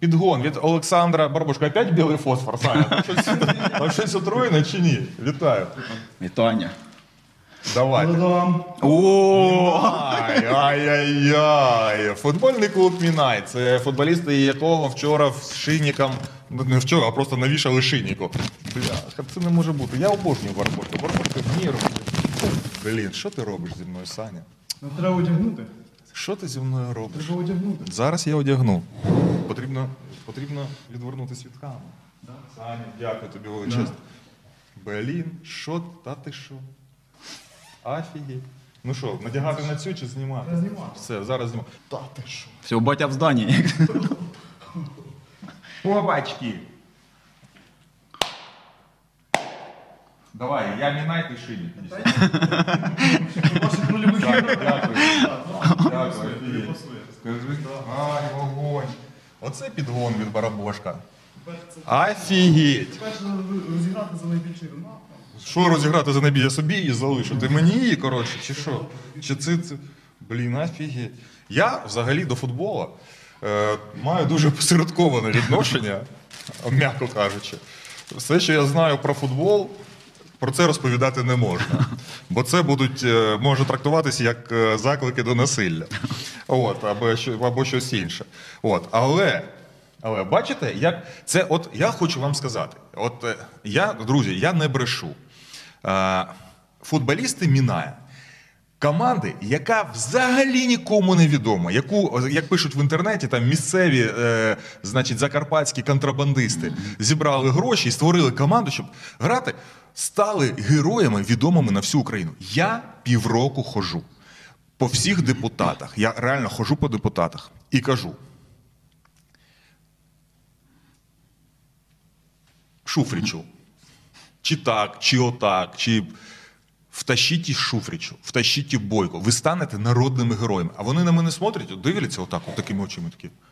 Підгон від Олександра Барбошка. Опять білий фосфор, Саня? Там щось отруєне чи ні? Вітаю. Вітання. Давайте. Ай-яй-яй. Футбольний клуб «Мінай». Це футболісти, якого вчора шинником, не вчора, а просто навішали шиннику. Бля, це не може бути. Я обожнюю Барбошку. Барбошка вміє робити. Блін, що ти робиш зі мною, Саня? Треба одягнути. Що ти зі мною робиш? Треба одягнути. Зараз я одягну. Потрібно відвернутися від камери. Саня, дякую тобі величезно. Блін, що? Та ти що? Офігеть. Ну що, надягати на цю чи знімати? Знімати. Все, зараз знімати. Та ти що? Все, батя в зданні. Побачки. Давай, я Мінай, ти шинник. Ваших нульових ігор. Дякую. Дякую. Офігеть. Скажи. Ай, вогонь. Оце підгон від Барабошка. Офігеть. Перше розіграти за найбільший рунат. Що розіграти за небі? Я собі її залишу. Ти мені її, коротше, чи що? Чи це... Блін, офігеть. Я взагалі до футболу маю дуже посередковане відношення, м'яко кажучи. Все, що я знаю про футбол, про це розповідати не можна. Бо це може трактуватися як заклики до насилля. От, або щось інше. От, але бачите, як це, от я хочу вам сказати, от друзі, я не брешу. Футболісти Міная, команди, яка взагалі нікому не відома, яку, як пишуть в інтернеті, там місцеві, значить, закарпатські контрабандисти зібрали гроші і створили команду, щоб грати, стали героями відомими на всю Україну. Я півроку ходжу по всіх депутатах, я реально ходжу по депутатах і кажу: Шуфричу, чи так, чи отак, чи втащіть Шуфричу, втащіть Бойко, ви станете народними героями. А вони на мене смотрять, дивляться отак, от такими очима,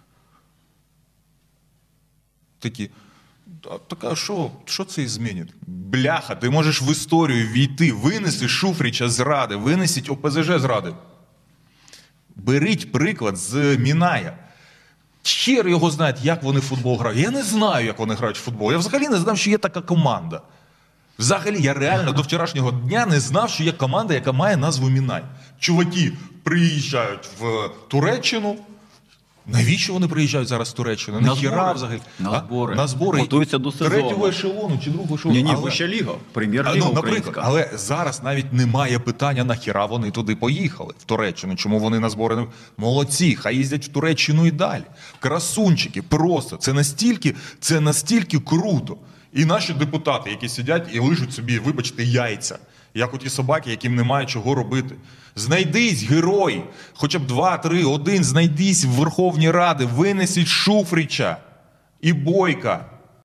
такі, так а що це змінить? Бляха, ти можеш в історію війти, винеси Шуфрича з Ради, винесіть ОПЗЖ з Ради. Беріть приклад з Міная. Хер його знають, як вони в футбол грають. Я не знаю, як вони грають в футбол. Я взагалі не знав, що є така команда. Взагалі, я реально до вчорашнього дня не знав, що є команда, яка має назву Мінай. Чуваки приїжджають в Туреччину. Навіщо вони приїжджають зараз в Туреччину? Ніхіра взагалі. На збори. Готуються до сезону. Третього ешелону чи другого ешелону. Ні, вища ліга, прем'єр-ліга українська. Але зараз навіть немає питання, нахіра вони туди поїхали, в Туреччину. Чому вони на збори не... Молодці, хай їздять в Туреччину і далі. Красунчики, просто. Це настільки круто. І наші депутати, які сидять і лижуть собі, вибачте, яйця, як оті собаки, яким немає чого робити. Знайдись, герой, хоча б 2, 3, 1, знайдись в Верховній Раді, винесіть Шуфрича і Бойка.